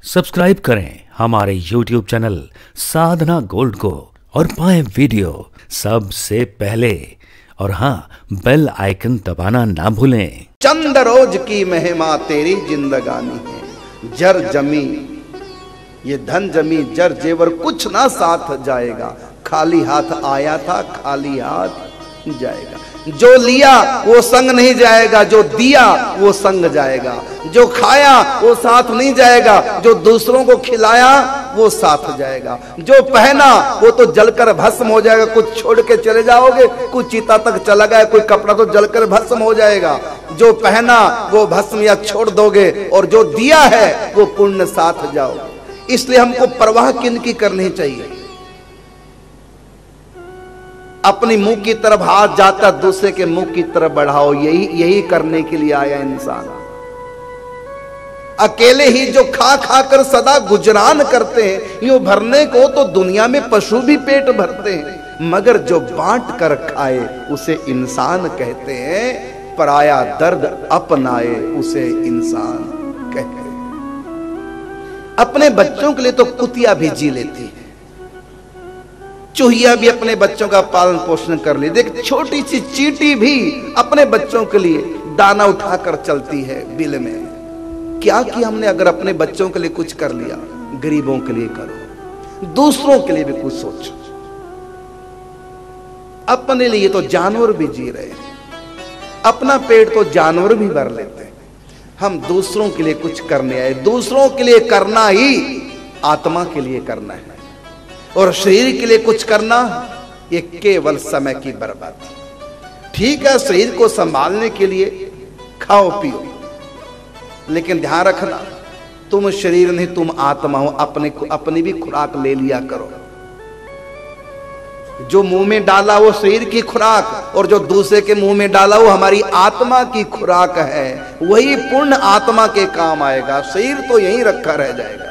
Subscribe करें हमारे YouTube channel साधना gold को और पाएं वीडियो सबसे पहले। और हाँ, बेल आइकन दबाना ना भूलें। चंद रोज की महिमा तेरी जिंदगानी है। जर जमी ये धन जमी जर जेवर कुछ ना साथ जाएगा। खाली हाथ आया था खाली हाथ जाएगा। जो लिया वो संग नहीं जाएगा, जो दिया वो संग जाएगा। जो खाया वो साथ नहीं जाएगा, जो दूसरों को खिलाया वो साथ जाएगा। जो पहना वो तो जलकर भस्म हो जाएगा। कुछ छोड़ के चले जाओगे, कुछ चिता तक चला गया, कोई कपड़ा तो जलकर भस्म हो जाएगा। जो पहना वो भस्म या छोड़ दोगे, और जो दिया है वो पुण्य साथ जाओ। इसलिए हमको परवाह किनकी करनी चाहिए। अपनी मुंह की तरफ हाथ जाता दूसरे के मुंह की तरफ बढ़ाओ, यही करने के लिए आया इंसान। अकेले ही जो खा खा कर सदा गुजरान करते हैं, यूं भरने को तो दुनिया में पशु भी पेट भरते हैं, मगर जो बांट कर खाए उसे इंसान कहते हैं। पराया दर्द अपनाए उसे इंसान कहते हैं। अपने बच्चों के लिए तो कुतिया भी जी लेती है, चूहिया भी अपने बच्चों का पालन पोषण कर ले। देख, छोटी सी चींटी भी अपने बच्चों के लिए दाना उठाकर चलती है बिल में। क्या किया हमने? अगर अपने बच्चों के लिए कुछ कर लिया, गरीबों के लिए करो, दूसरों के लिए भी कुछ सोचो। अपने लिए तो जानवर भी जी रहे हैं, अपना पेट तो जानवर भी भर लेते हैं। हम दूसरों के लिए कुछ करने आए। दूसरों के लिए करना ही आत्मा के लिए करना है, और शरीर के लिए कुछ करना ये केवल समय की बर्बादी। ठीक है, शरीर को संभालने के लिए खाओ पियो, लेकिन ध्यान रखना तुम शरीर नहीं, तुम आत्मा हो। अपनी भी खुराक ले लिया करो। जो मुंह में डाला वो शरीर की खुराक, और जो दूसरे के मुंह में डाला वो हमारी आत्मा की खुराक है। वही पूर्ण आत्मा के काम आएगा। शरीर तो यहीं रखा रह जाएगा।